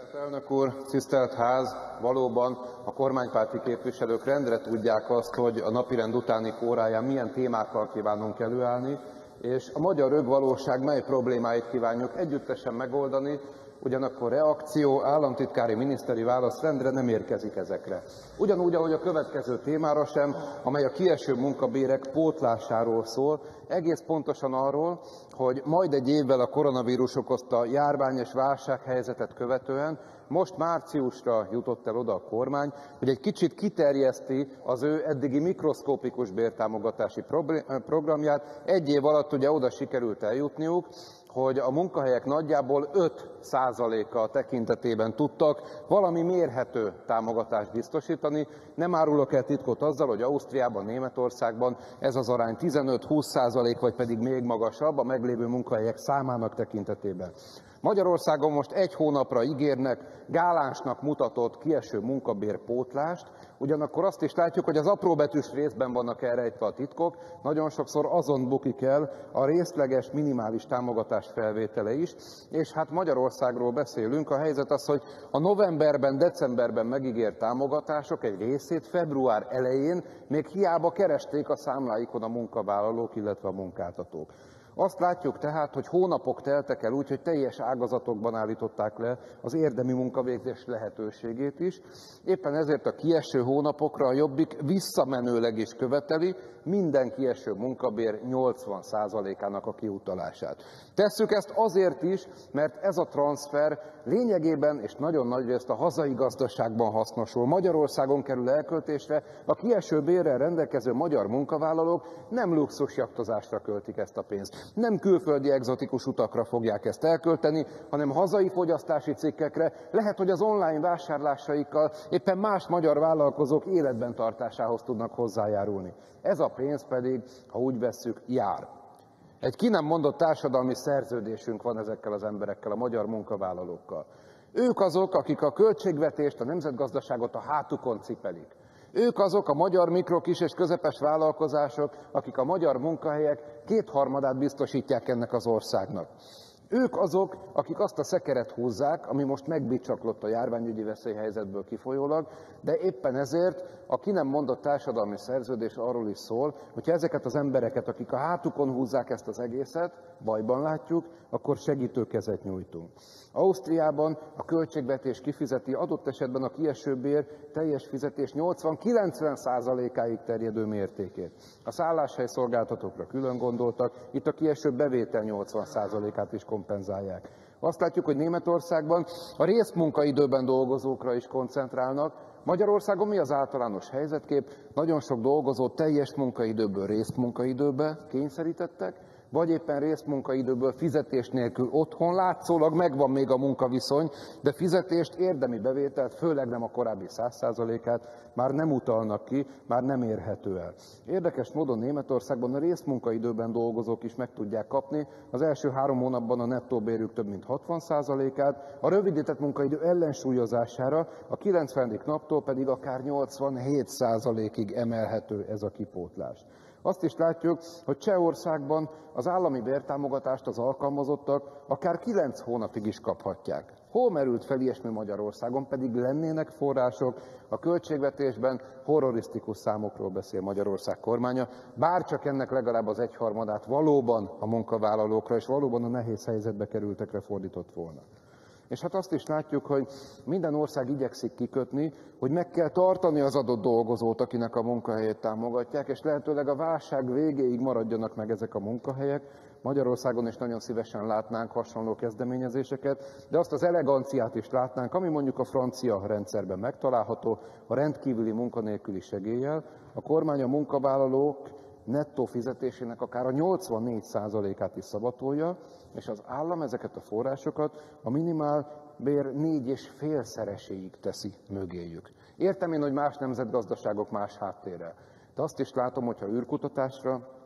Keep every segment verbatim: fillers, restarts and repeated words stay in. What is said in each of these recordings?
Tisztelt elnök úr, tisztelt ház! Valóban a kormánypárti képviselők rendre tudják azt, hogy a napirend utáni óráján milyen témákkal kívánunk előállni, és a magyar rögvalóság mely problémáit kívánjuk együttesen megoldani, ugyanakkor reakció, államtitkári, miniszteri válasz rendre nem érkezik ezekre. Ugyanúgy, ahogy a következő témára sem, amely a kieső munkabérek pótlásáról szól, egész pontosan arról, hogy majd egy évvel a koronavírus okozta járvány és válsághelyzetet követően most márciusra jutott el oda a kormány, hogy egy kicsit kiterjeszti az ő eddigi mikroszkópikus bértámogatási programját. Egy év alatt ugye oda sikerült eljutniuk, hogy a munkahelyek nagyjából öt százaléka tekintetében tudtak valami mérhető támogatást biztosítani. Nem árulok el titkot azzal, hogy Ausztriában, Németországban ez az arány tizenöt-húsz százalék, vagy pedig még magasabb a meglévő munkahelyek számának tekintetében. Magyarországon most egy hónapra ígérnek gálánsnak mutatott kieső munkabérpótlást, ugyanakkor azt is látjuk, hogy az apróbetűs részben vannak elrejtve a titkok, nagyon sokszor azon bukik el a részleges minimális támogatás felvétele is, és hát Magyarországról beszélünk, a helyzet az, hogy a novemberben, decemberben megígért támogatások egy részét február elején még hiába keresték a számláikon a munkavállalók, illetve a munkáltatók. Azt látjuk tehát, hogy hónapok teltek el úgy, hogy teljes ágazatokban állították le az érdemi munkavégzés lehetőségét is. Éppen ezért a kieső hónapokra a Jobbik visszamenőleg is követeli minden kieső munkabér nyolcvan százalékának a kiutalását. Tesszük ezt azért is, mert ez a transfer lényegében és nagyon nagyrészt a hazai gazdaságban hasznosul. Magyarországon kerül elköltésre, a kieső bérrel rendelkező magyar munkavállalók nem luxusjachtozásra költik ezt a pénzt. Nem külföldi egzotikus utakra fogják ezt elkölteni, hanem hazai fogyasztási cikkekre, lehet, hogy az online vásárlásaikkal éppen más magyar vállalkozók életben tartásához tudnak hozzájárulni. Ez a pénz pedig, ha úgy vesszük, jár. Egy ki nem mondott társadalmi szerződésünk van ezekkel az emberekkel, a magyar munkavállalókkal. Ők azok, akik a költségvetést, a nemzetgazdaságot a hátukon cipelik. Ők azok a magyar mikro, kis és közepes vállalkozások, akik a magyar munkahelyek kétharmadát biztosítják ennek az országnak. Ők azok, akik azt a szekeret húzzák, ami most megbicsaklott a járványügyi veszélyhelyzetből kifolyólag, de éppen ezért a ki nem mondott társadalmi szerződés arról is szól, hogyha ezeket az embereket, akik a hátukon húzzák ezt az egészet, bajban látjuk, akkor segítőkezet nyújtunk. Ausztriában a költségvetés kifizeti adott esetben a kieső bér teljes fizetés nyolcvan-kilencven százalékáig terjedő mértékét. A szálláshely szolgáltatókra külön gondoltak, itt a kieső bevétel nyolcvan százalékát is kompenzálják. Azt látjuk, hogy Németországban a részmunkaidőben dolgozókra is koncentrálnak. Magyarországon mi az általános helyzetkép? Nagyon sok dolgozót teljes munkaidőből részmunkaidőbe kényszerítettek, vagy éppen részmunkaidőből fizetés nélkül otthon, látszólag megvan még a munkaviszony, de fizetést, érdemi bevételt, főleg nem a korábbi száz százalékát már nem utalnak ki, már nem érhető el. Érdekes módon Németországban a részmunkaidőben dolgozók is meg tudják kapni az első három hónapban a nettó bérük több mint hatvan százalékát, a rövidített munkaidő ellensúlyozására a kilencvenedik naptól pedig akár nyolcvanhét százalékig emelhető ez a kipótlás. Azt is látjuk, hogy Csehországban az állami bértámogatást az alkalmazottak akár kilenc hónapig is kaphatják. Hol merült fel ilyesmi Magyarországon, pedig lennének források, a költségvetésben horrorisztikus számokról beszél Magyarország kormánya, bárcsak ennek legalább az egyharmadát valóban a munkavállalókra és valóban a nehéz helyzetbe kerültekre fordított volna. És hát azt is látjuk, hogy minden ország igyekszik kikötni, hogy meg kell tartani az adott dolgozót, akinek a munkahelyét támogatják, és lehetőleg a válság végéig maradjanak meg ezek a munkahelyek. Magyarországon is nagyon szívesen látnánk hasonló kezdeményezéseket, de azt az eleganciát is látnánk, ami mondjuk a francia rendszerben megtalálható, a rendkívüli munkanélküli segéllyel. A kormány a munkavállalók nettó fizetésének akár a nyolcvannégy százalékát is szabatolja, és az állam ezeket a forrásokat a minimálbér négy és félszereséig teszi mögéjük. Értem én, hogy más nemzetgazdaságok más háttérrel, de azt is látom, hogyha űrkutatásra,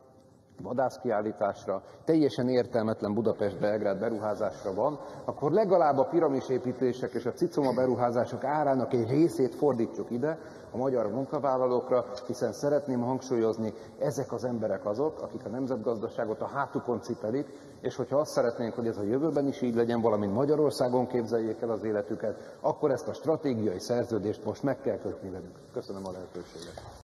vadászkiállításra, teljesen értelmetlen Budapest-Belgrád beruházásra van, akkor legalább a piramisépítések és a cicoma beruházások árának egy részét fordítsuk ide a magyar munkavállalókra, hiszen szeretném hangsúlyozni, ezek az emberek azok, akik a nemzetgazdaságot a hátukon cipelik, és hogyha azt szeretnénk, hogy ez a jövőben is így legyen, valamint Magyarországon képzeljék el az életüket, akkor ezt a stratégiai szerződést most meg kell kötni velük. Köszönöm a lehetőséget.